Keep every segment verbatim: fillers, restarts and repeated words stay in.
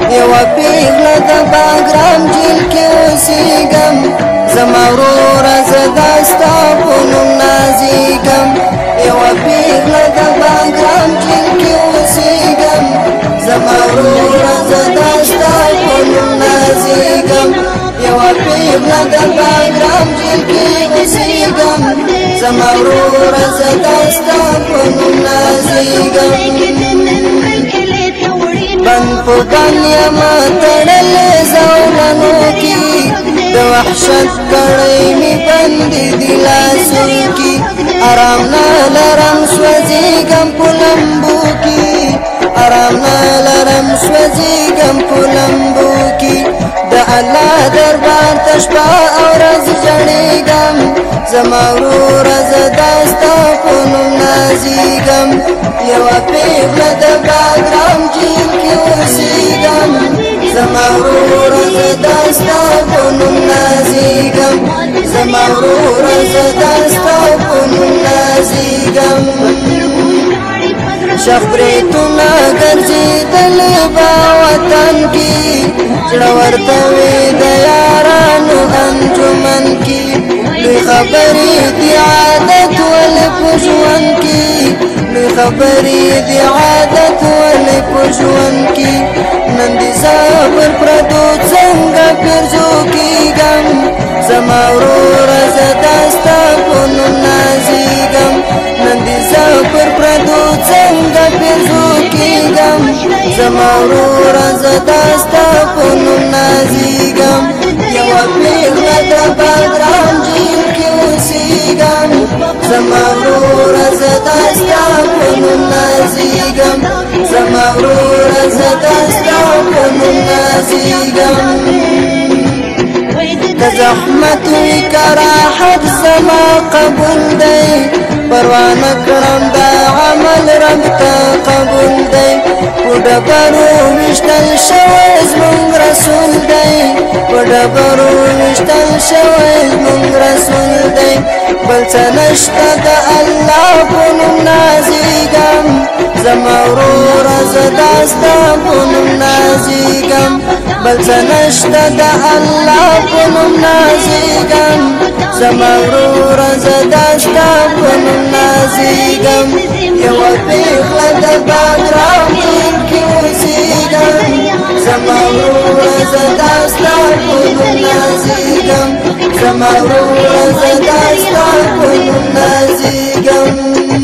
یوه پیغله د باګرام جیل کې اوسېږم زما وروره زه دا ستا په نوم نازېږم یوه پیغله د باګرام جیل کې اوسېږم زما وروره زه دا ستا په نوم نازېږم یوه پیغله د باګرام جیل کې اوسېږم زما وروره زه دا ستا په نوم نازېږم بند په بند یمه تړلې زولنو کې د وحشت کړۍ مې بندې دي لاسو کې ارام نه لرم سوځېږم په لمبو کې ارام نه لرم سوځېږم په لمبو کې د الله دربار ته شپه او ورځ ژړېږم زما وروره زه دا ستا په نوم نازېږم یوه پیغله د باګرام جیل کې اوسېږم زما وروره زه دا ستا په نوم نازېږم زما وروره زه دا ستا په نوم نازېږم شخ بریتونه ګرځېدلې به وطن کې زړه ورته وې د یارانو انجمن کې لوی خبرې دي عادت ولې په ژوند کې لوی خبرې دي عادت ولې په ژوند کې نن دې زه پر پردو څنګه ګرځو کېږم زما وروره زه دا ستا په نوم نازېږم نن دې زه پر پردو څنګه ګرځو کېږم زما وروره زه دا ستا په نوم نازېږم یوه پیغله د باګرام جیل کې اوسېږم زما وروره زه دا ستا په نوم نازېږم زما وروره زه دا ستا په نوم نازېږم که زحمت وي که راحت زما قبول دی پروا نه کړم دا عمل رب ته قبول دی په ډبرو ویشتل شوی زموږ رسول دی په ډبرو ویشتل شوی زموږ رسول دی بل څه نشته د الله په نوم نازېږم زما وروره زه دا ستا په نوم نازېږم بل څه نشته د الله په نوم نازېږم زما وروره زه دا ستا په نوم نازېږم یوه پیغله د باګرام جیل کې اوسېږم زما وروره زه دا ستا په نوم نازېږم زما وروره زه دا ستا په نوم نازېږم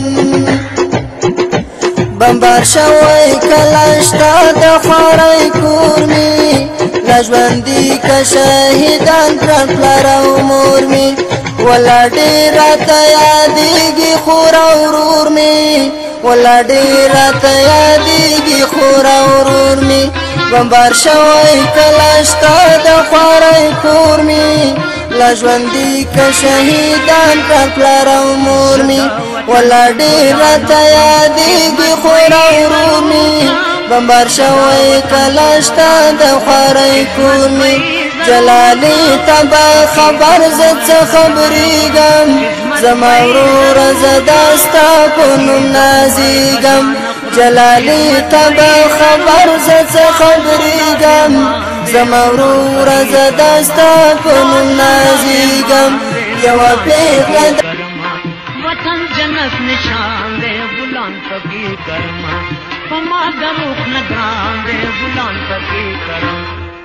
بمبار شوی کله شته د خوارۍ کور مې لا ژوندي که شهیدان کړه پلار او مور مې ولا ډېر راته یادېږي خور او ورور مې ولا ډېر راته یادېږي خور او ورور مې بمبار شوی کله شته د خوارۍ کور مې لا ژوندي که شهیدان کړه پلار او مور مې ولا ډېر راته یادېږي خور او ورور مې بمبار شوی کله شته د خوارۍ کور مې جلالي ته به خبر زه څه خبرېږم زما وروره زه دا ستا په نوم نازېږم جلالي ته به خبر زه څه خبرېږم زما وروره زه دا ستا په نوم نازېږم یوه پیغله وطن جنت نشان دے بلان پکی کرما پما دروخ نگران دے بلان پکی کرما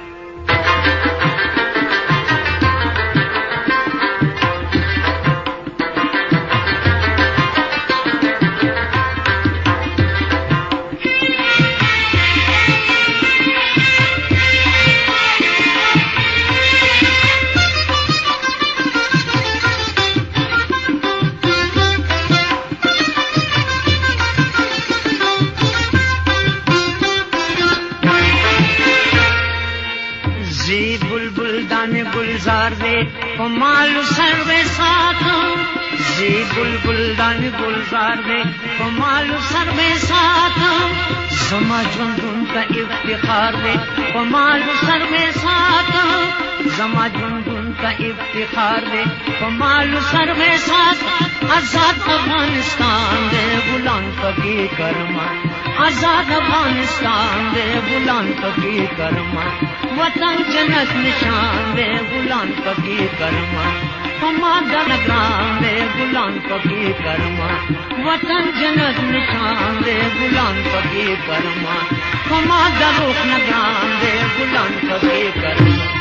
गुलजार दे कमाल सर्वे साथ जी बुलबुल दान गुलजार दे कमाल सर्वे साथ समाज का इफ्तिखार दे कमाल सर्वे साथ समाज का इफ्तिखार दे कमाल सर्वे साथ आजाद अफगानिस्तान दे गुलाम कभी कर्मा आजाद अफगानिस्तान दे बुलान फकीर करमा वतन जन्नत निशान दे बुलान फकीर करमा हमारा नगरान दे बुलान फकीर करमा वतन जन्नत निशान दे बुलान फकीर करमा हमारा रुख नगरान दे बुलान फकीर करमा